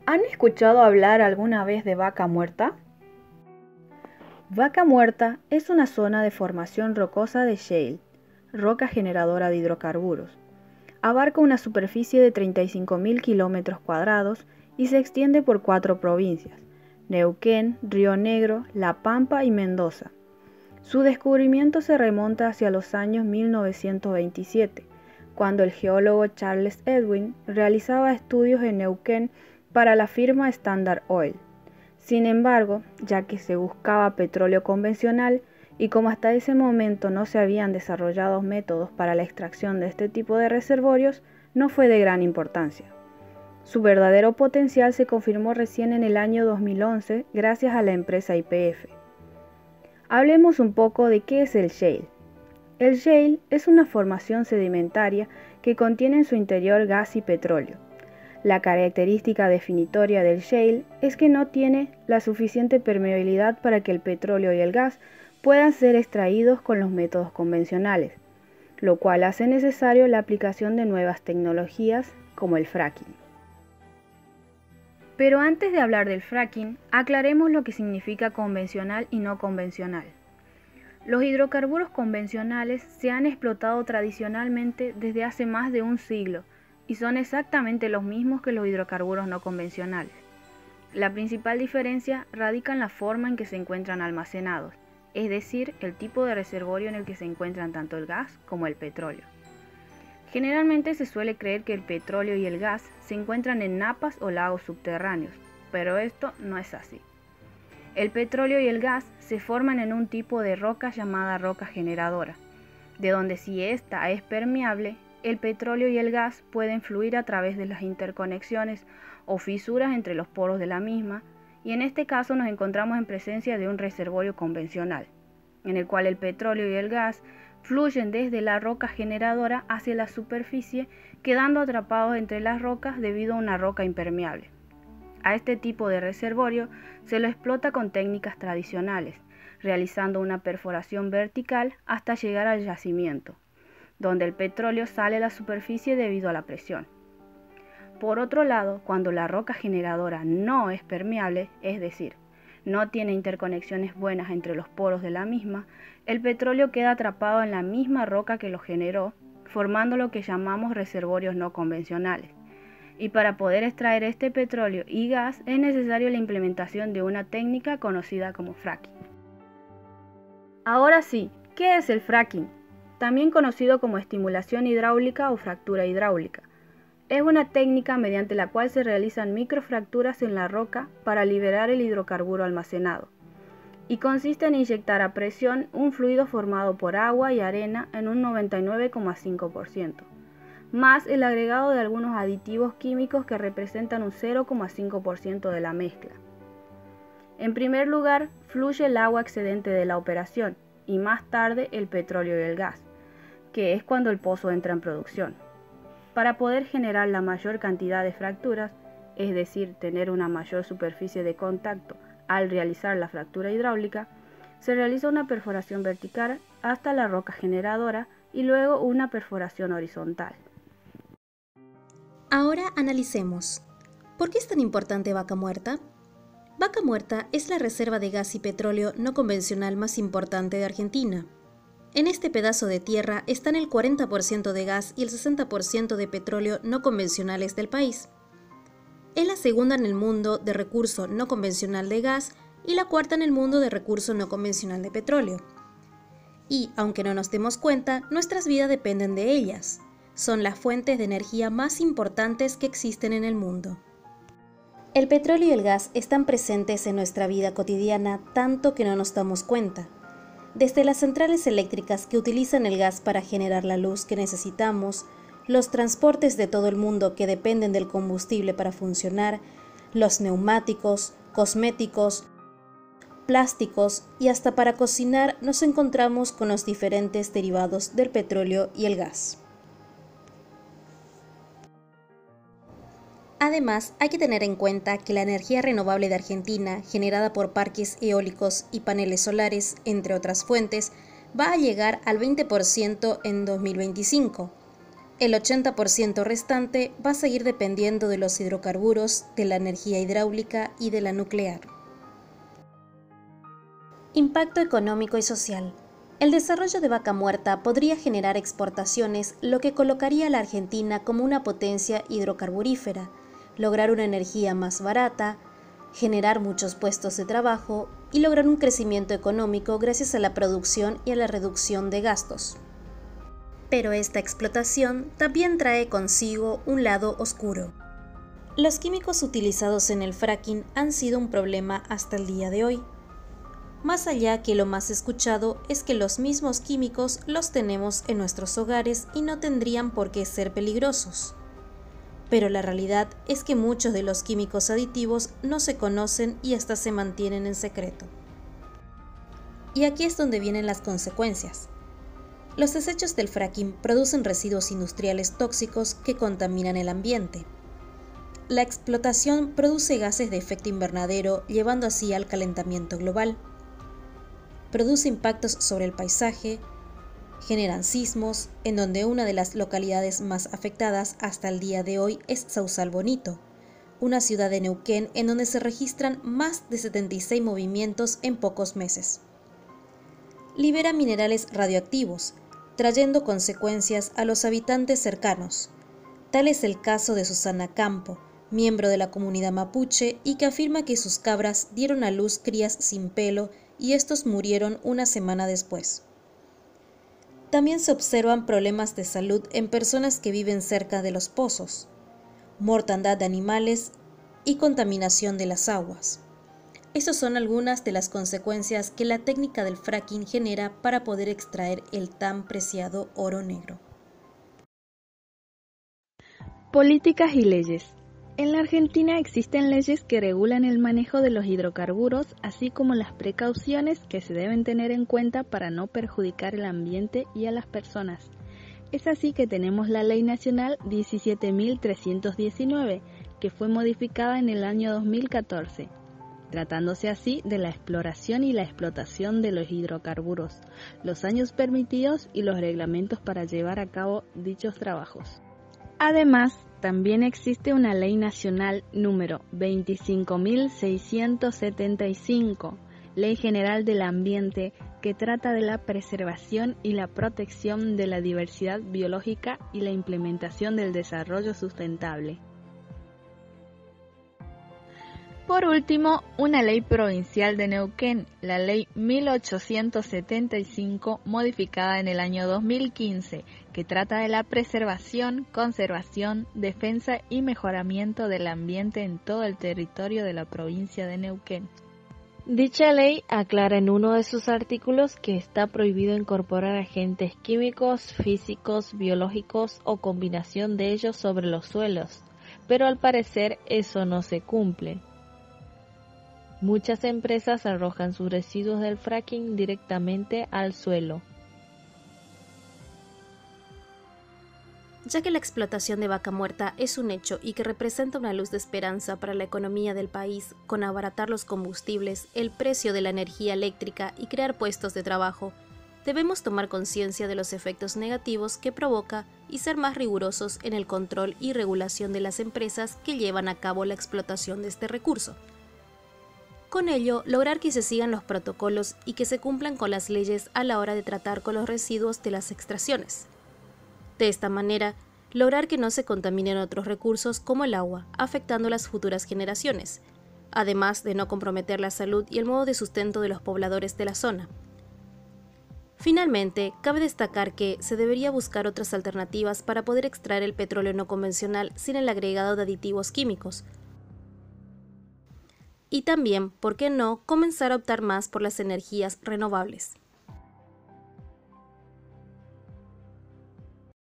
¿Han escuchado hablar alguna vez de Vaca Muerta? Vaca Muerta es una zona de formación rocosa de shale, roca generadora de hidrocarburos. Abarca una superficie de 35.000 kilómetros cuadrados y se extiende por 4 provincias: Neuquén, Río Negro, La Pampa y Mendoza. Su descubrimiento se remonta hacia los años 1927, cuando el geólogo Charles Edwin realizaba estudios en Neuquén para la firma Standard Oil. Sin embargo, ya que se buscaba petróleo convencional y como hasta ese momento no se habían desarrollado métodos para la extracción de este tipo de reservorios, no fue de gran importancia. Su verdadero potencial se confirmó recién en el año 2011 gracias a la empresa YPF. Hablemos un poco de qué es el shale. El shale es una formación sedimentaria que contiene en su interior gas y petróleo. La característica definitoria del shale es que no tiene la suficiente permeabilidad para que el petróleo y el gas puedan ser extraídos con los métodos convencionales, lo cual hace necesario la aplicación de nuevas tecnologías como el fracking. Pero antes de hablar del fracking, aclaremos lo que significa convencional y no convencional. Los hidrocarburos convencionales se han explotado tradicionalmente desde hace más de un siglo y son exactamente los mismos que los hidrocarburos no convencionales. La principal diferencia radica en la forma en que se encuentran almacenados, es decir, el tipo de reservorio en el que se encuentran tanto el gas como el petróleo. Generalmente se suele creer que el petróleo y el gas se encuentran en napas o lagos subterráneos, pero esto no es así. El petróleo y el gas se forman en un tipo de roca llamada roca generadora, de donde si ésta es permeable, el petróleo y el gas pueden fluir a través de las interconexiones o fisuras entre los poros de la misma, y en este caso nos encontramos en presencia de un reservorio convencional, en el cual el petróleo y el gas fluyen desde la roca generadora hacia la superficie, quedando atrapados entre las rocas debido a una roca impermeable. A este tipo de reservorio se lo explota con técnicas tradicionales, realizando una perforación vertical hasta llegar al yacimiento, donde el petróleo sale a la superficie debido a la presión. Por otro lado, cuando la roca generadora no es permeable, es decir, no tiene interconexiones buenas entre los poros de la misma, el petróleo queda atrapado en la misma roca que lo generó, formando lo que llamamos reservorios no convencionales. Y para poder extraer este petróleo y gas es necesario la implementación de una técnica conocida como fracking. Ahora sí, ¿qué es el fracking? También conocido como estimulación hidráulica o fractura hidráulica. Es una técnica mediante la cual se realizan microfracturas en la roca para liberar el hidrocarburo almacenado, y consiste en inyectar a presión un fluido formado por agua y arena en un 99,5%, más el agregado de algunos aditivos químicos que representan un 0,5% de la mezcla. En primer lugar, fluye el agua excedente de la operación y más tarde el petróleo y el gas, que es cuando el pozo entra en producción. Para poder generar la mayor cantidad de fracturas, es decir, tener una mayor superficie de contacto al realizar la fractura hidráulica, se realiza una perforación vertical hasta la roca generadora y luego una perforación horizontal. Ahora analicemos. ¿Por qué es tan importante Vaca Muerta? Vaca Muerta es la reserva de gas y petróleo no convencional más importante de Argentina. En este pedazo de tierra están el 40% de gas y el 60% de petróleo no convencionales del país. Es la segunda en el mundo de recurso no convencional de gas y la cuarta en el mundo de recurso no convencional de petróleo. Y, aunque no nos demos cuenta, nuestras vidas dependen de ellas. Son las fuentes de energía más importantes que existen en el mundo. El petróleo y el gas están presentes en nuestra vida cotidiana tanto que no nos damos cuenta. Desde las centrales eléctricas que utilizan el gas para generar la luz que necesitamos, los transportes de todo el mundo que dependen del combustible para funcionar, los neumáticos, cosméticos, plásticos y hasta para cocinar nos encontramos con los diferentes derivados del petróleo y el gas. Además, hay que tener en cuenta que la energía renovable de Argentina, generada por parques eólicos y paneles solares, entre otras fuentes, va a llegar al 20% en 2025. El 80% restante va a seguir dependiendo de los hidrocarburos, de la energía hidráulica y de la nuclear. Impacto económico y social. El desarrollo de Vaca Muerta podría generar exportaciones, lo que colocaría a la Argentina como una potencia hidrocarburífera, lograr una energía más barata, generar muchos puestos de trabajo y lograr un crecimiento económico gracias a la producción y a la reducción de gastos. Pero esta explotación también trae consigo un lado oscuro. Los químicos utilizados en el fracking han sido un problema hasta el día de hoy. Más allá que lo más escuchado es que los mismos químicos los tenemos en nuestros hogares y no tendrían por qué ser peligrosos. Pero la realidad es que muchos de los químicos aditivos no se conocen y hasta se mantienen en secreto. Y aquí es donde vienen las consecuencias. Los desechos del fracking producen residuos industriales tóxicos que contaminan el ambiente. La explotación produce gases de efecto invernadero, llevando así al calentamiento global. Produce impactos sobre el paisaje, generan sismos, en donde una de las localidades más afectadas hasta el día de hoy es Sausal Bonito, una ciudad de Neuquén en donde se registran más de 76 movimientos en pocos meses. Libera minerales radioactivos, trayendo consecuencias a los habitantes cercanos. Tal es el caso de Susana Campo, miembro de la comunidad mapuche y que afirma que sus cabras dieron a luz crías sin pelo y estos murieron una semana después. También se observan problemas de salud en personas que viven cerca de los pozos, mortandad de animales y contaminación de las aguas. Estas son algunas de las consecuencias que la técnica del fracking genera para poder extraer el tan preciado oro negro. Políticas y leyes. En la Argentina existen leyes que regulan el manejo de los hidrocarburos, así como las precauciones que se deben tener en cuenta para no perjudicar el ambiente y a las personas. Es así que tenemos la Ley Nacional 17.319, que fue modificada en el año 2014. Tratándose así de la exploración y la explotación de los hidrocarburos, los años permitidos y los reglamentos para llevar a cabo dichos trabajos. Además, también existe una ley nacional número 25.675, Ley General del Ambiente, que trata de la preservación y la protección de la diversidad biológica y la implementación del desarrollo sustentable. Por último, una ley provincial de Neuquén, la Ley 1875, modificada en el año 2015, que trata de la preservación, conservación, defensa y mejoramiento del ambiente en todo el territorio de la provincia de Neuquén. Dicha ley aclara en uno de sus artículos que está prohibido incorporar agentes químicos, físicos, biológicos o combinación de ellos sobre los suelos, pero al parecer eso no se cumple. Muchas empresas arrojan sus residuos del fracking directamente al suelo. Ya que la explotación de Vaca Muerta es un hecho y que representa una luz de esperanza para la economía del país, con abaratar los combustibles, el precio de la energía eléctrica y crear puestos de trabajo, debemos tomar conciencia de los efectos negativos que provoca y ser más rigurosos en el control y regulación de las empresas que llevan a cabo la explotación de este recurso. Con ello, lograr que se sigan los protocolos y que se cumplan con las leyes a la hora de tratar con los residuos de las extracciones. De esta manera, lograr que no se contaminen otros recursos como el agua, afectando a las futuras generaciones, además de no comprometer la salud y el modo de sustento de los pobladores de la zona. Finalmente, cabe destacar que se debería buscar otras alternativas para poder extraer el petróleo no convencional sin el agregado de aditivos químicos. Y también, ¿por qué no?, comenzar a optar más por las energías renovables.